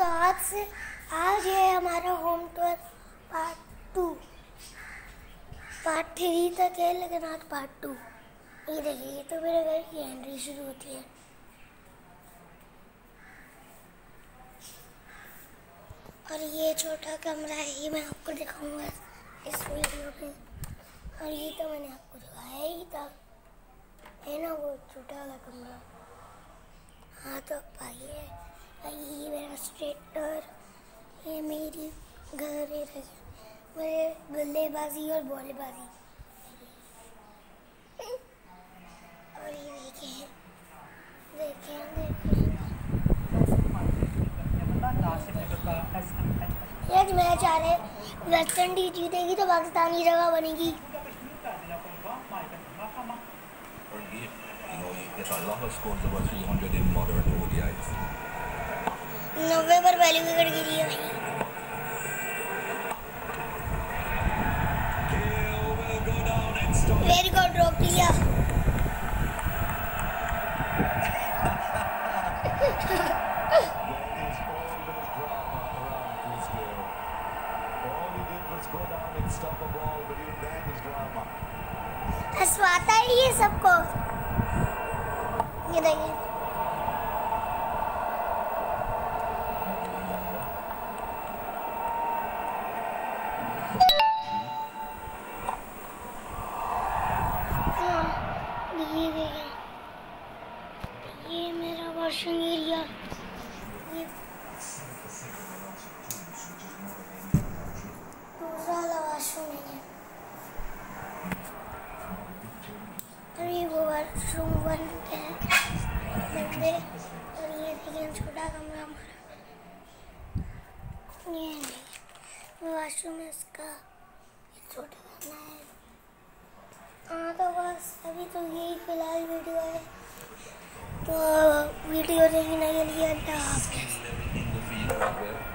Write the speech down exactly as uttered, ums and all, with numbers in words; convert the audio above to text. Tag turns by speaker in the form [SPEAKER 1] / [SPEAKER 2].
[SPEAKER 1] आज से आज है हमारा home tour part two. Part three तक है लेकिन आज पार्ट टू। ये देखिए, ये तो मेरे घर की एंट्री शुरू होती है। और ये छोटा कमरा है, ये मैं आपको दिखाऊंगा इस वीडियो में। और ये तो मैंने आपको दिखाया ही था, है ना, वो छोटा वाला कमरा। हाँ तो आइए, ये मेरा स्ट्रेटर, ये मेरी घर है, मेरे बल्लेबाजी और बॉलेबाजी। और ये देखें देखें देखें एक मैच आ रहे, वेस्ट इंडीज जीतेगी तो पाकिस्तानी जगह बनेगी। नब्बे पर पहली विकेट गिरी है भाई। वेरी गुड, ड्रॉप किया। हंसवाता है ये सबको। ये देखिए, ये देखिए, ये मेरा वॉशिंग एरिया। ये दूसरा वाला वॉशरूम है। और ये वो वॉशरूम वन है बंदे। और ये देखिए छोटा कमरा हमारा, ये नहीं वॉशरूम है इसका, छोटा कमरा है। हाँ तो बस अभी तो यही फिलहाल वीडियो है, तो वीडियो देखने के लिए अल्लाह हाफ़िज़।